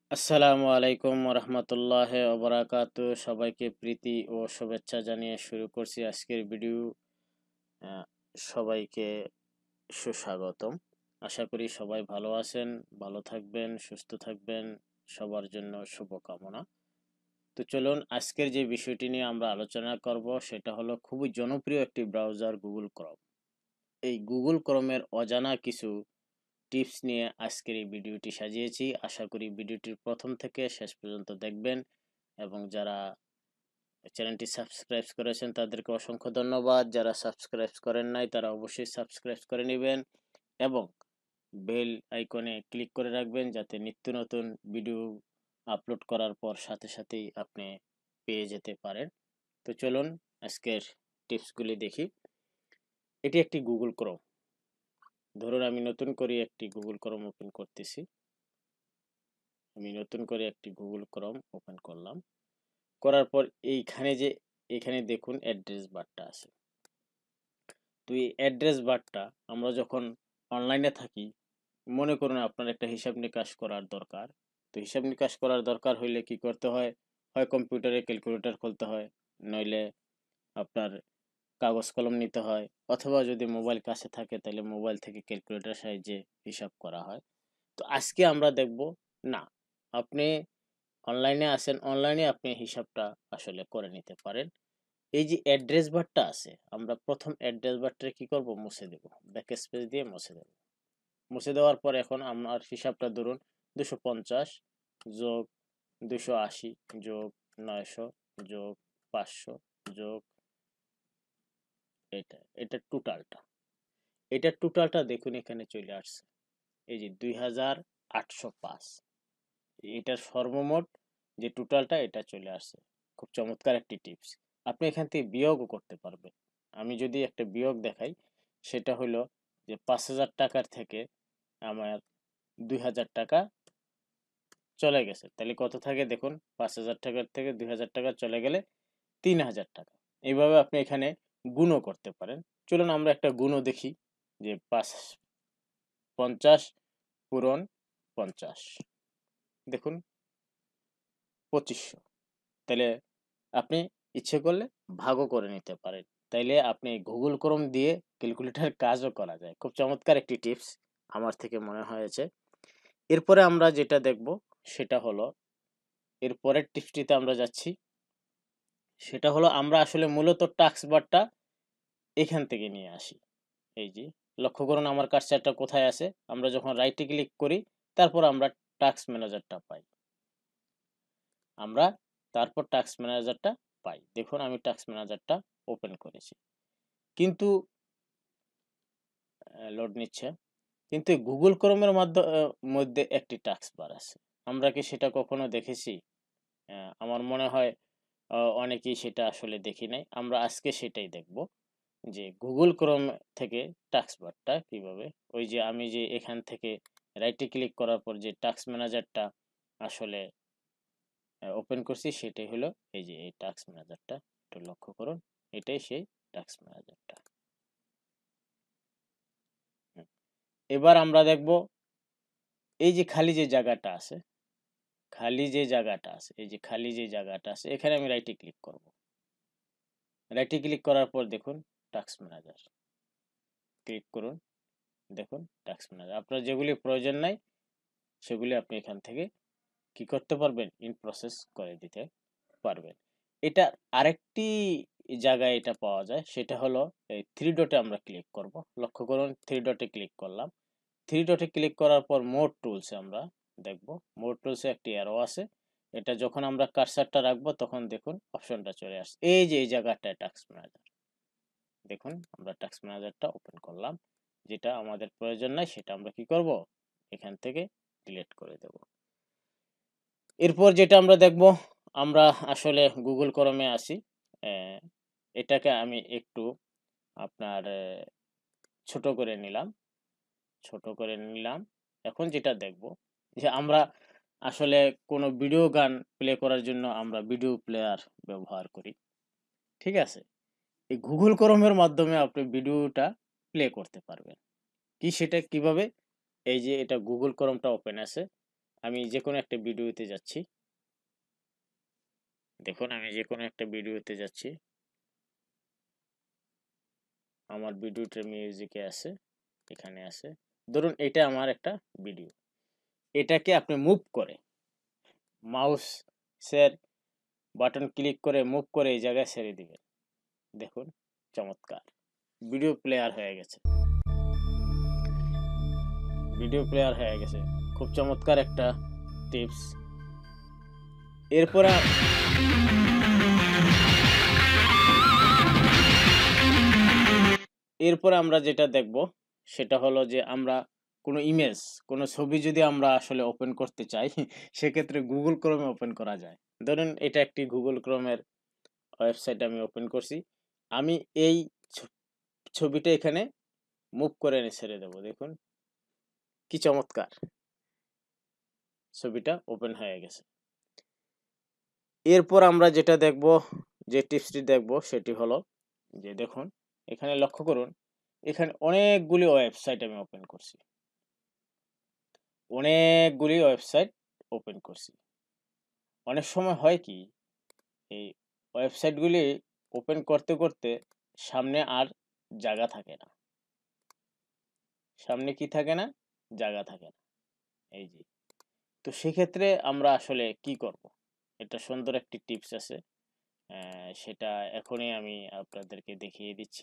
আসসালামু আলাইকুম রহমতুল্লাহ ওবরাকাতু। সবাইকে প্রীতি ও শুভেচ্ছা জানিয়ে শুরু করছি আজকের ভিডিও। আহ, সবাইকে সুস্বাগতম। আশা করি সবাই ভালো আছেন, ভালো থাকবেন, সুস্থ থাকবেন, সবার জন্য শুভকামনা। তো চলুন আজকের যে বিষয়টি নিয়ে আমরা আলোচনা করব সেটা হলো খুবই জনপ্রিয় একটি ব্রাউজার গুগল ক্রোম। এই গুগল ক্রোমের অজানা কিছু টিপস নিয়ে আজকের এই ভিডিওটি সাজিয়েছি। আশা করি ভিডিওটির প্রথম থেকে শেষ পর্যন্ত দেখবেন, এবং যারা চ্যানেলটি সাবস্ক্রাইব করেছেন তাদেরকে অসংখ্য ধন্যবাদ। যারা সাবস্ক্রাইব করেন নাই তারা অবশ্যই সাবস্ক্রাইব করে নেবেন এবং বেল আইকনে ক্লিক করে রাখবেন, যাতে নিত্য নতুন ভিডিও আপলোড করার পর সাথে সাথেই আপনি পেয়ে যেতে পারেন। তো চলুন আজকের টিপসগুলি দেখি। এটি একটি গুগল ক্রোম। ধরুন আমি নতুন করে একটি গুগল ক্রোম ওপেন করতেছি। আমি নতুন করে একটি গুগল ক্রোম ওপেন করলাম। করার পর এখানে দেখুন অ্যাড্রেস বারটা আছে। তো এই অ্যাড্রেস বারটা আমরা যখন অনলাইনে থাকি, মনে করুন আপনার একটা হিসাব নিকাশ করার দরকার। তো হিসাব নিকাশ করার দরকার হইলে কি করতে হয়? হয় কম্পিউটারে ক্যালকুলেটর খুলতে হয়, নইলে আপনার কাগজ কলম নিতে হয়, অথবা যদি মোবাইল কাছে থাকে তাহলে মোবাইল থেকে ক্যালকুলেটর সাহায্যে হিসাব করা হয়। তো আজকে আমরা দেখব, না, আপনি অনলাইনে আছেন, অনলাইনে আপনি হিসাবটা আসলে করে নিতে পারেন। এই যে অ্যাড্রেস বারটা আছে, আমরা প্রথম অ্যাড্রেস বারটা কি করব? মুছে দেব। ব্যাক স্পেস দিয়ে মুছে দেব। মুছে দেওয়ার পর এখন আমার হিসাবটা ধরুন 250 যোগ 280 যোগ 900 যোগ 500 যোগ এটা টোটালটা দেখুন এখানে চলে আসছে। এই যে 2805, এটার সর্বমোট যে টোটালটা এটা চলে আসছে। খুব চমৎকার একটি টিপস। আপনি এখান থেকে বিয়োগও করতে পারবেন। আমি যদি একটা বিয়োগ দেখাই, সেটা হলো যে 5,000 টাকার থেকে আমার 2,000 টাকা চলে গেছে, তাহলে কত থাকে দেখুন। 5,000 টাকার থেকে 2,000 টাকা চলে গেলে 3,000 টাকা। এইভাবে আপনি এখানে গুণও করতে পারেন। চলুন আমরা একটা গুণও দেখি, যে 50 পূরণ 50, দেখুন 2500। তাহলে আপনি ইচ্ছে করলে ভাগও করে নিতে পারেন। তাইলে আপনি গুগল ক্রোম দিয়ে ক্যালকুলেটর কাজও করা যায়। খুব চমৎকার একটি টিপস আমার থেকে মনে হয়েছে। এরপরে আমরা যেটা দেখব সেটা হলো, এর পরের টিপসটিতে আমরা যাচ্ছি। সেটা হলো আমরা আসলে মূলত টাস্ক বারটা এখান থেকে নিয়ে আসি। এই যে লক্ষ্য করুন আমার কার্সারটা কোথায় আছে। আমরা যখন রাইটে ক্লিক করি তারপর আমরা টাস্ক ম্যানেজারটা পাই। আমরা তারপর টাস্ক ম্যানেজারটা পাই। দেখুন আমি টাস্ক ম্যানেজারটা ওপেন করেছি, কিন্তু লোড নিচ্ছে। কিন্তু গুগল ক্রোমের মধ্যে একটি টাস্ক বার আছে। আমরা কি সেটা কখনো দেখেছি? আমার মনে হয় অনেকেই সেটা আসলে দেখি নাই। আমরা আজকে সেটাই দেখব, যে গুগল ক্রোম থেকে টাস্ক বারটা কিভাবে, ওই যে আমি যে এখান থেকে রাইটে ক্লিক করার পর যে টাস্ক ম্যানেজারটা আসলে ওপেন করছি, সেটাই হলো এই যে এই টাস্ক ম্যানেজারটা। একটু লক্ষ্য করুন, এটাই সেই টাস্ক ম্যানেজারটা। এবার আমরা দেখব এই যে খালি যে জায়গাটা আছে, এই যে খালি যে জায়গাটা আছে, এখানে আমি রাইটে ক্লিক করব। রাইটে ক্লিক করার পর দেখুন টাস্ক ম্যানেজার, ক্লিক করুন। দেখুন টাস্ক ম্যানেজার, আপনার যেগুলি প্রয়োজন নাই সেগুলি আপনি এখান থেকে কি করতে পারবেন? ইন প্রসেস করে দিতে পারবেন। এটা আরেকটি জায়গায় এটা পাওয়া যায়, সেটা হলো এই থ্রি ডটে আমরা ক্লিক করব। লক্ষ্য করুন থ্রি ডটে ক্লিক করলাম। থ্রি ডটে ক্লিক করার পর মোড টুলসে আমরা দেখব। মোড টুলসে একটি অ্যারো আছে, এটা যখন আমরা কার্সারটা রাখবো তখন দেখুন অপশনটা চলে আসছে। এই যে এই জায়গাটায় টাস্ক ম্যানেজার, দেখুন আমরা টাস্ক ম্যানেজারটা ওপেন করলাম। যেটা আমাদের প্রয়োজন নাই সেটা আমরা কি করব? এখান থেকে ডিলিট করে দেব। এরপর যেটা আমরা দেখব, আমরা আসলে গুগল ক্রমে আসি। এটাকে আমি একটু আপনার ছোট করে নিলাম, এখন যেটা দেখব, যে আমরা আসলে কোনো ভিডিও গান প্লে করার জন্য আমরা ভিডিও প্লেয়ার ব্যবহার করি, ঠিক আছে? এই গুগল ক্রোমের মাধ্যমে আপনি ভিডিওটা প্লে করতে পারবেন। সেটা কিভাবে? এই যে এটা গুগল ক্রোমটা ওপেন আছে, আমি যে কোনো একটা ভিডিওতে যাচ্ছি, দেখুন আমি যে কোনো একটা ভিডিওতে যাচ্ছি, আমার ভিডিওটার মিউজিকে আছে, এখানে আছে। ধরুন এটা আমার একটা ভিডিও, এটাকে আপনি মুভ করে মাউসের বাটন ক্লিক করে মুভ করে এই জায়গায় ছেড়ে দিবেন। দেখুন চমৎকার ভিডিও প্লেয়ার হয়ে গেছে, ভিডিও প্লেয়ার হয়ে গেছে। খুব চমৎকার একটা টিপস। এরপরে এরপরে আমরা যেটা দেখব সেটা হলো যে আমরা কোনো ইমেজ, কোনো ছবি যদি আমরা আসলে ওপেন করতে চাই সেক্ষেত্রে গুগল ক্রোমে ওপেন করা যায়। ধরুন এটা একটি গুগল ক্রোমের ওয়েবসাইট আমি ওপেন করছি। আমি এই ছবিটা এখানে মুভ করে এনে ছেড়ে দেবো। দেখুন কি চমৎকার, ছবিটা ওপেন হয়ে গেছে। এরপর আমরা যেটা দেখব, যে টিপসটি দেখব সেটি হলো যে দেখুন এখানে লক্ষ্য করুন, এখানে অনেকগুলি ওয়েবসাইট আমি ওপেন করছি, অনেকগুলি ওয়েবসাইট ওপেন করছি। অনেক সময় হয় কি, এই ওয়েবসাইটগুলি ওপেন করতে করতে সামনে আর জায়গা থাকে না, সামনে কি থাকে না, জায়গা থাকে না। এই যে, তো সেক্ষেত্রে আমরা আসলে কি করব, এটা সুন্দর একটি টিপস আছে, সেটা এখনই আমি আপনাদেরকে দেখিয়ে দিচ্ছি।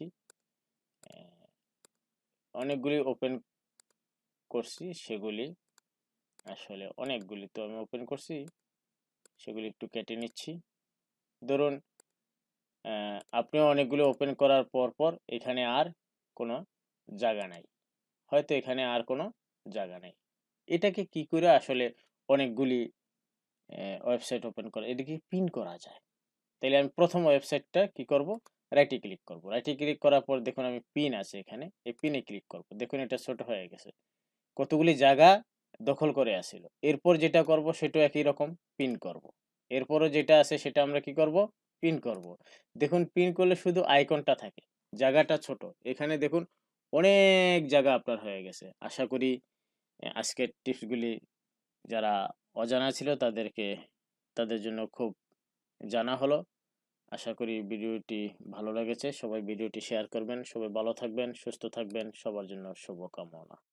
অনেকগুলি ওপেন করছি, সেগুলি আসলে অনেকগুলি তো আমি ওপেন করছি, সেগুলি একটু কেটে নিচ্ছি। ধরুন আপনিও অনেকগুলো ওপেন করার পর এখানে আর কোনো জায়গা নাই, হয়তো এখানে আর কোনো জায়গা নেই। এটাকে কি করে আসলে অনেকগুলি ওয়েবসাইট ওপেন করা, এটাকে পিন করা যায়। তাহলে আমি প্রথম ওয়েবসাইটটা কি করব, রাইটে ক্লিক করব। রাইটে ক্লিক করার পর দেখুন আমি পিন আছে এখানে, এই পিনে ক্লিক করব। দেখুন এটা ছোট হয়ে গেছে, কতগুলি জায়গা দখল করে আসিল। এরপর যেটা করব সেটা একই রকম পিন করব। এরপরও যেটা আছে সেটা আমরা কি করব, পিন করব। দেখুন পিন করলে শুধু আইকনটা থাকে, জায়গাটা ছোট। এখানে দেখুন অনেক জায়গা আপনার হয়ে গেছে। আশা করি আজকের টিপসগুলি যারা অজানা ছিল তাদের জন্য খুব জানা হলো। আশা করি ভিডিওটি ভালো লেগেছে। সবাই ভিডিওটি শেয়ার করবেন। সবাই ভালো থাকবেন, সুস্থ থাকবেন। সবার জন্য শুভকামনা।